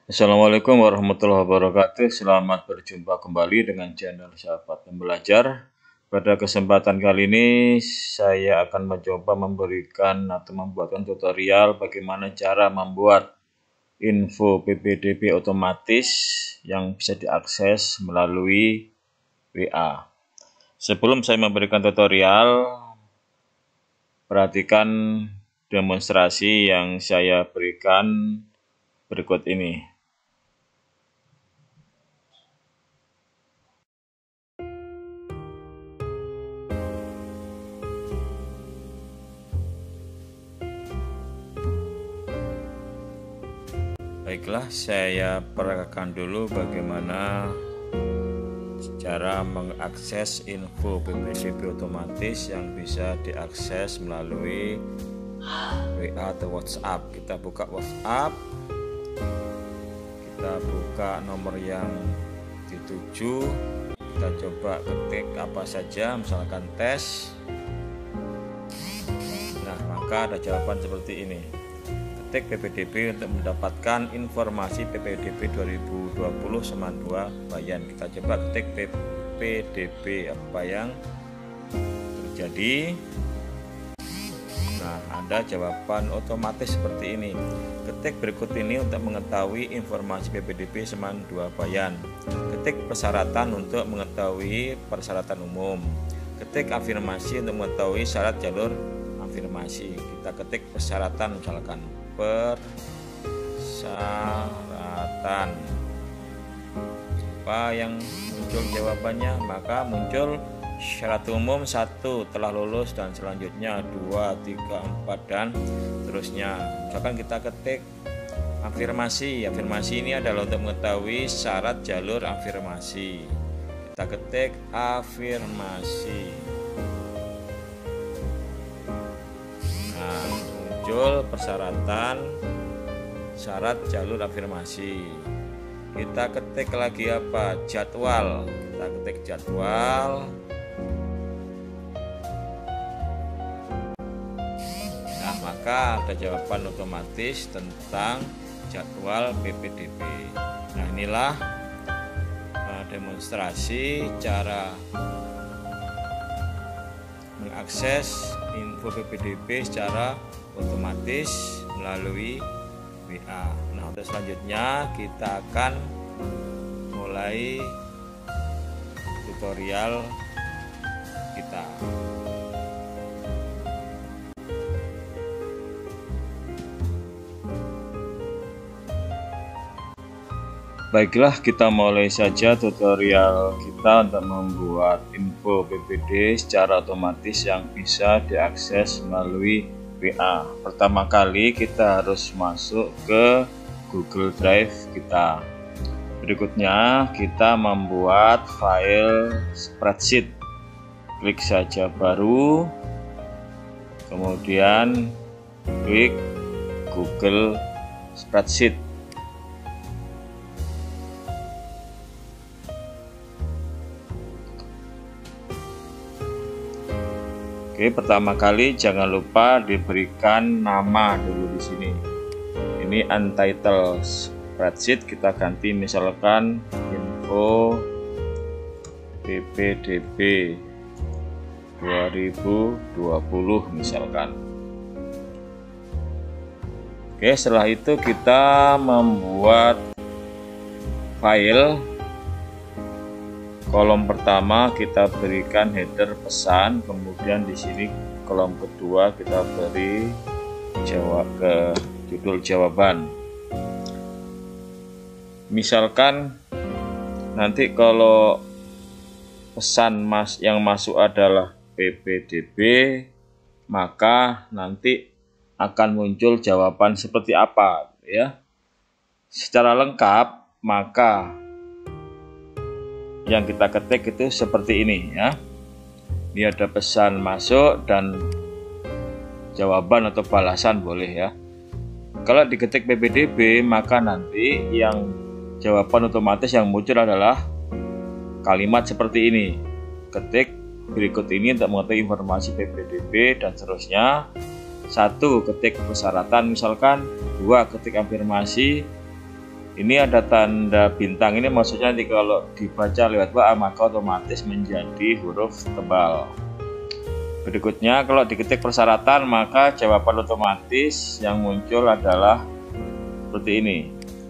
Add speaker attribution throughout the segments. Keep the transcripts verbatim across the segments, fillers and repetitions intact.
Speaker 1: Assalamualaikum warahmatullahi wabarakatuh. Selamat berjumpa kembali dengan channel Sahabat Pembelajar. Pada kesempatan kali ini saya akan mencoba memberikan atau membuatkan tutorial bagaimana cara membuat info P P D B otomatis yang bisa diakses melalui W A. Sebelum saya memberikan tutorial, perhatikan demonstrasi yang saya berikan berikut ini. Baiklah, saya peragakan dulu bagaimana cara mengakses info P P D B otomatis yang bisa diakses melalui W A atau WhatsApp. Kita buka WhatsApp, kita buka nomor yang dituju, kita coba ketik apa saja, misalkan tes. Nah, maka ada jawaban seperti ini. Ketik P P D B untuk mendapatkan informasi P P D B dua ribu dua puluh Seman dua Bayan. Kita coba ketik P P D B, apa yang terjadi. Nah, ada jawaban otomatis seperti ini. Ketik berikut ini untuk mengetahui informasi P P D B Seman dua Bayan. Ketik persyaratan untuk mengetahui persyaratan umum. Ketik afirmasi untuk mengetahui syarat jalur afirmasi. Kita ketik persyaratan, misalkan persyaratan. Apa yang muncul jawabannya? Maka muncul syarat umum satu, telah lulus, dan selanjutnya dua, tiga, empat, dan seterusnya. Misalkan kita ketik afirmasi. Afirmasi ini adalah untuk mengetahui syarat jalur afirmasi. Kita ketik afirmasi. Nah, muncul persyaratan syarat jalur afirmasi. Kita ketik lagi apa? Jadwal. Kita ketik jadwal. Nah, maka ada jawaban otomatis tentang jadwal P P D B. Nah, inilah uh, demonstrasi cara mengakses info P P D B secara otomatis melalui W A. Nah, untuk selanjutnya kita akan mulai tutorial kita. Baiklah, kita mulai saja tutorial kita untuk membuat info P P D secara otomatis yang bisa diakses melalui W A. Pertama kali kita harus masuk ke Google Drive kita. Berikutnya kita membuat file spreadsheet. Klik saja baru, kemudian klik Google Spreadsheet. Oke, pertama kali jangan lupa diberikan nama dulu di sini. Ini untitled spreadsheet, kita ganti misalkan info P P D B dua ribu dua puluh misalkan. Oke, setelah itu kita membuat file. Kolom pertama kita berikan header pesan, kemudian di sini kolom kedua kita beri jawab ke judul jawaban. Misalkan nanti kalau pesan mas yang masuk adalah P P D B, maka nanti akan muncul jawaban seperti apa, ya. Secara lengkap, maka yang kita ketik itu seperti ini, ya. Ini ada pesan masuk dan jawaban atau balasan boleh, ya. Kalau diketik P P D B, maka nanti yang jawaban otomatis yang muncul adalah kalimat seperti ini. Ketik berikut ini untuk mengetahui informasi P P D B dan seterusnya. Satu, ketik persyaratan misalkan. Dua, ketik afirmasi. Ini ada tanda bintang, ini maksudnya nanti kalau dibaca lewat W A maka otomatis menjadi huruf tebal. Berikutnya kalau diketik persyaratan maka jawaban otomatis yang muncul adalah seperti ini.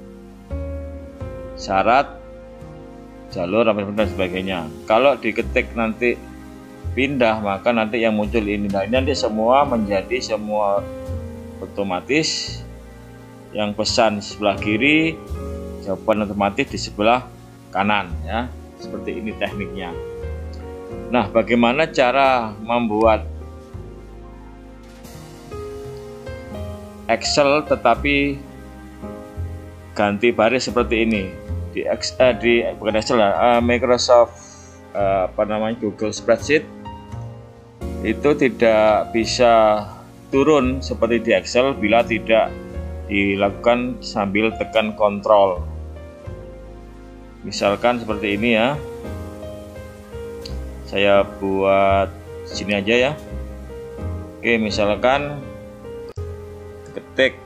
Speaker 1: Syarat, jalur, dan sebagainya. Kalau diketik nanti pindah maka nanti yang muncul ini. Nah, ini nanti semua menjadi semua otomatis. Yang pesan di sebelah kiri, jawaban otomatis di sebelah kanan ya. Seperti ini tekniknya. Nah, bagaimana cara membuat Excel tetapi ganti baris seperti ini di Excel, di bukan Excel uh, Microsoft uh, apa namanya Google Spreadsheet itu tidak bisa turun seperti di Excel bila tidak dilakukan sambil tekan kontrol. Misalkan seperti ini ya. Saya buat sini aja ya. Oke, misalkan ketik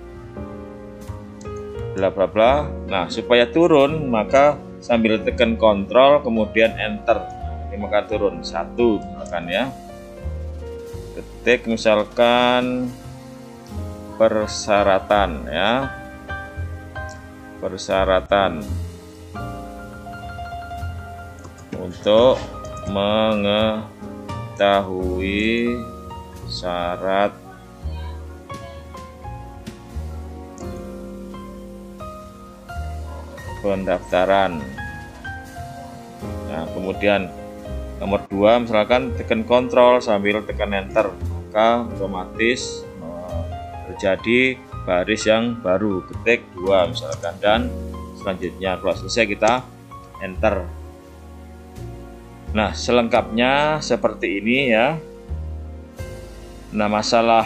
Speaker 1: bla bla bla. Nah, supaya turun maka sambil tekan kontrol kemudian enter. Ini maka turun satu misalkan ya. Ketik misalkan persyaratan ya, persyaratan untuk mengetahui syarat pendaftaran. Nah, kemudian nomor dua misalkan tekan kontrol sambil tekan enter maka otomatis terjadi baris yang baru, ketik dua misalkan, dan selanjutnya kalau selesai kita enter. Nah, selengkapnya seperti ini ya. Nah, masalah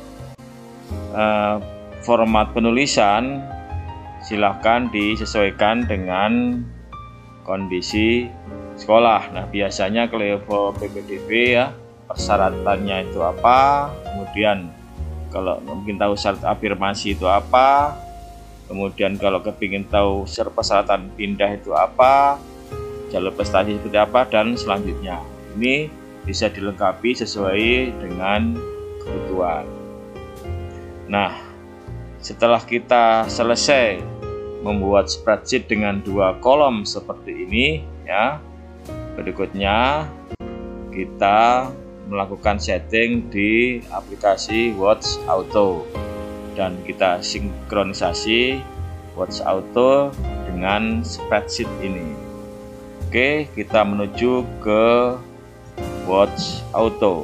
Speaker 1: uh, format penulisan silahkan disesuaikan dengan kondisi sekolah. Nah, biasanya kalau P P D B ya persyaratannya itu apa, kemudian kalau mungkin tahu syarat afirmasi itu apa, kemudian kalau kepingin tahu syarat persyaratan pindah itu apa, jalur prestasi seperti apa, dan selanjutnya. Ini bisa dilengkapi sesuai dengan kebutuhan. Nah, setelah kita selesai membuat spreadsheet dengan dua kolom seperti ini ya, berikutnya kita melakukan setting di aplikasi Watch Auto dan kita sinkronisasi Watch Auto dengan spreadsheet ini. Oke, kita menuju ke Watch Auto.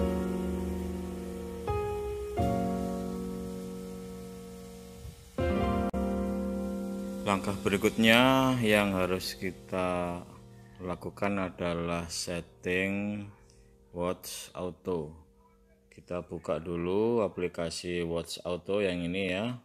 Speaker 1: Langkah berikutnya yang harus kita lakukan adalah setting Watch Auto. Kita buka dulu aplikasi Watch Auto yang ini ya.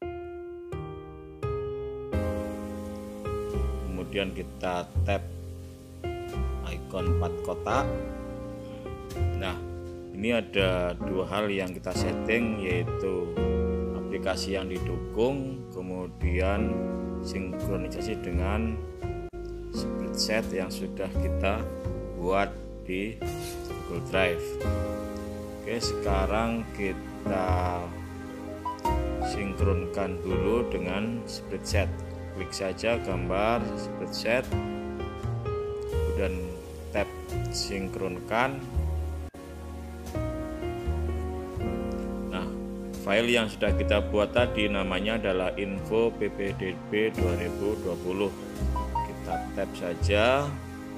Speaker 1: Kemudian kita tap icon empat kotak. Nah, ini ada dua hal yang kita setting, yaitu aplikasi yang didukung, kemudian sinkronisasi dengan spreadsheet yang sudah kita buat di Google Drive. Oke, sekarang kita sinkronkan dulu dengan spreadsheet. Klik saja gambar spreadsheet, kemudian tap sinkronkan. Nah, file yang sudah kita buat tadi namanya adalah info P P D B dua ribu dua puluh. Kita tap saja.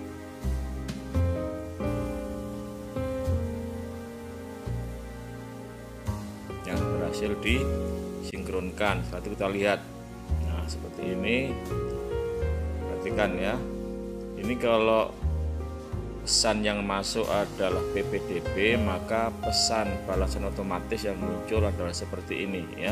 Speaker 1: Hasil disinkronkan. Setelah itu kita lihat. Nah, seperti ini. Perhatikan ya. Ini kalau pesan yang masuk adalah P P D B, maka pesan balasan otomatis yang muncul adalah seperti ini ya.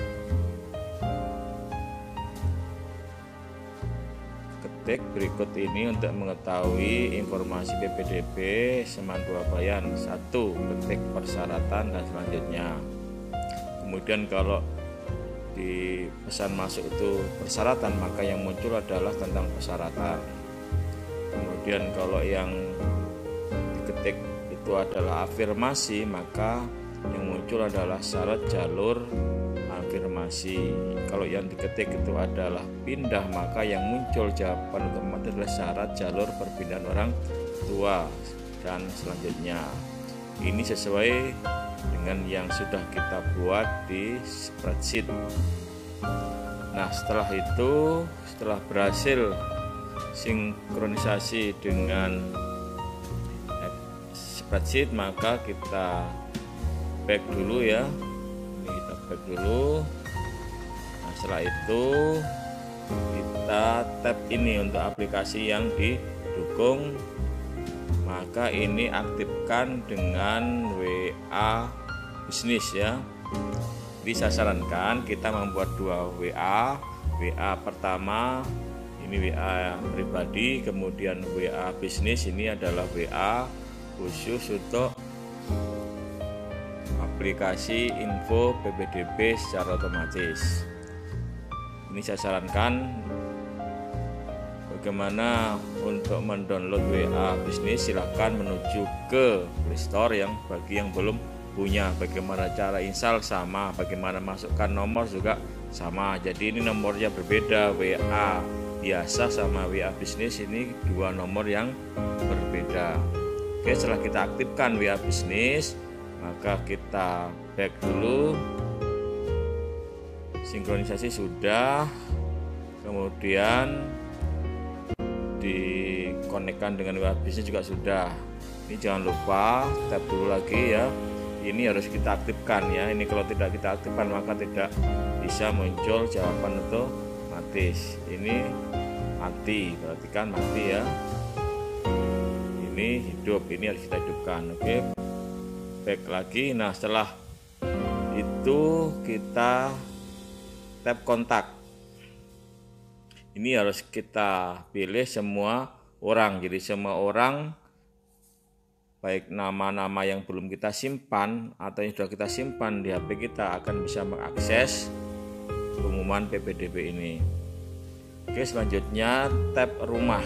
Speaker 1: Ketik berikut ini untuk mengetahui informasi P P D B Semandu Abayan. Satu, ketik persyaratan dan selanjutnya. Kemudian kalau di pesan masuk itu persyaratan, maka yang muncul adalah tentang persyaratan. Kemudian kalau yang diketik itu adalah afirmasi, maka yang muncul adalah syarat jalur afirmasi. Kalau yang diketik itu adalah pindah, maka yang muncul jawaban otomatis adalah syarat jalur perpindahan orang tua dan selanjutnya. Ini sesuai dengan yang sudah kita buat di spreadsheet. Nah, setelah itu, setelah berhasil sinkronisasi dengan spreadsheet, maka kita back dulu ya. Ini kita back dulu. Nah, setelah itu kita tap ini untuk aplikasi yang didukung. Maka ini aktifkan dengan W A bisnis ya. Jadi saya sarankan kita membuat dua W A. W A pertama ini W A pribadi, kemudian W A bisnis ini adalah W A khusus untuk aplikasi info P P D B secara otomatis. Ini saya sarankan. Bagaimana untuk mendownload W A bisnis, silahkan menuju ke Play Store yang bagi yang belum punya. Bagaimana cara install sama, bagaimana masukkan nomor juga sama. Jadi ini nomornya berbeda, W A biasa sama W A bisnis ini dua nomor yang berbeda. Oke, setelah kita aktifkan W A bisnis, maka kita back dulu. Sinkronisasi sudah, kemudian dikonekkan dengan W A bisnis juga sudah. Ini jangan lupa tap dulu lagi ya. Ini harus kita aktifkan ya. Ini kalau tidak kita aktifkan maka tidak bisa muncul jawaban otomatis. Ini mati, berarti kan mati ya. Ini hidup, ini harus kita hidupkan. Oke, back lagi. Nah, setelah itu kita tap kontak. Ini harus kita pilih semua orang. Jadi semua orang, baik nama-nama yang belum kita simpan atau yang sudah kita simpan di H P kita, akan bisa mengakses pengumuman P P D B ini. Oke, selanjutnya tab rumah.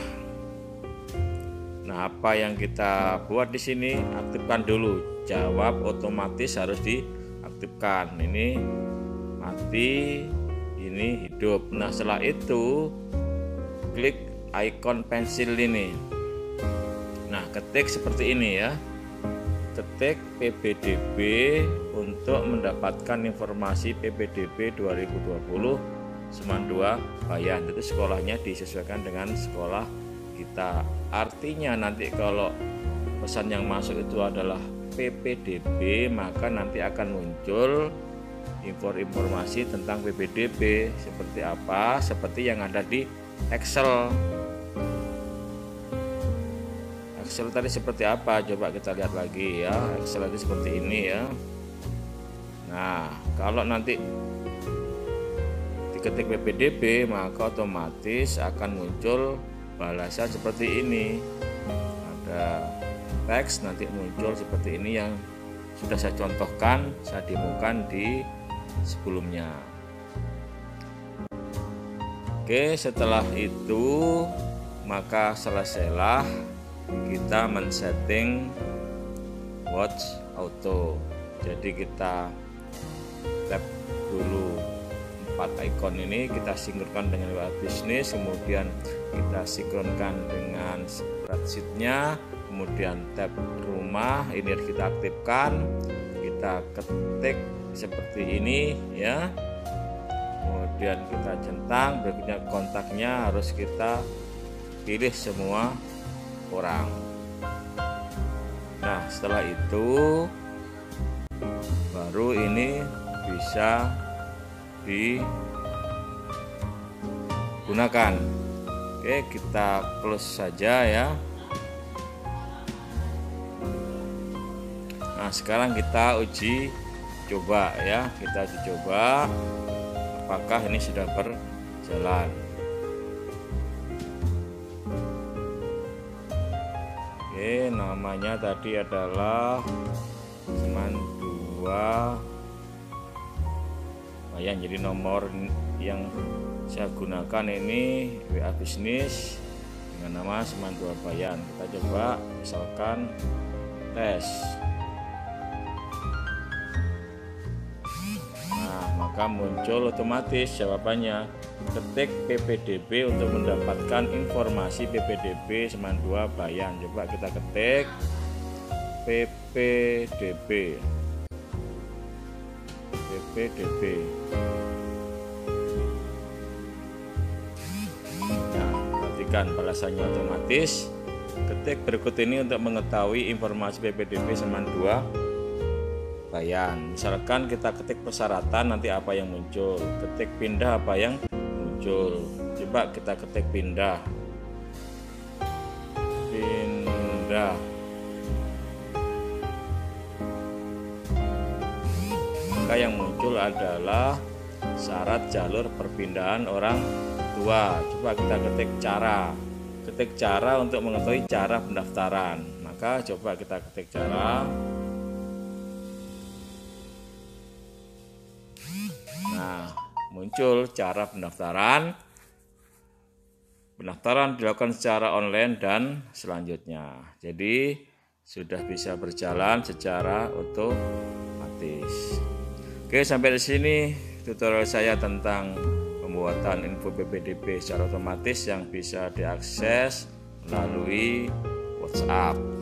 Speaker 1: Nah, apa yang kita buat di sini? Aktifkan dulu. Jawab otomatis harus diaktifkan. Ini mati, ini hidup. Nah, setelah itu klik icon pensil ini. Nah, ketik seperti ini ya. Ketik P P D B untuk mendapatkan informasi P P D B dua ribu dua puluh Seman dua Bayan. Itu sekolahnya disesuaikan dengan sekolah kita. Artinya nanti kalau pesan yang masuk itu adalah P P D B, maka nanti akan muncul informasi tentang P P D B seperti apa, seperti yang ada di Excel. Excel tadi seperti apa? Coba kita lihat lagi ya. Excel tadi seperti ini ya. Nah, kalau nanti diketik P P D B, maka otomatis akan muncul balasan seperti ini. Ada teks nanti muncul seperti ini yang sudah saya contohkan, saya demokan di sebelumnya. Oke, setelah itu maka selesailah kita men-setting watch auto. Jadi kita tap dulu empat icon ini, kita sinkronkan dengan W A bisnis, kemudian kita sinkronkan dengan spreadsheet-nya, kemudian tab rumah ini harus kita aktifkan. Kita ketik seperti ini ya, kemudian kita centang. Berikutnya kontaknya harus kita pilih semua orang. Nah, setelah itu baru ini bisa digunakan. Oke, kita close saja ya. Nah, sekarang kita uji coba ya, kita uji coba apakah ini sudah berjalan. Oke, namanya tadi adalah Seman dua Bayan. Jadi nomor yang saya gunakan ini W A bisnis dengan nama Seman dua Bayan. Kita coba misalkan tes. Nah, maka muncul otomatis jawabannya. Ketik P P D B untuk mendapatkan informasi P P D B Seman dua Bayan. Coba kita ketik P P D B. P P D B. Nah, perhatikan balasannya otomatis. Ketik berikut ini untuk mengetahui informasi P P D B Seman dua Bayan. Misalkan kita ketik persyaratan, nanti apa yang muncul. Ketik pindah, apa yang muncul. Coba kita ketik pindah. Pindah. Maka yang muncul adalah syarat jalur perpindahan orang tua. Coba kita ketik cara. Ketik cara untuk mengetahui cara pendaftaran. Maka coba kita ketik cara. Nah, muncul cara pendaftaran. Pendaftaran dilakukan secara online dan selanjutnya. Jadi sudah bisa berjalan secara otomatis. Oke, sampai di sini tutorial saya tentang pembuatan info P P D B secara otomatis yang bisa diakses melalui WhatsApp.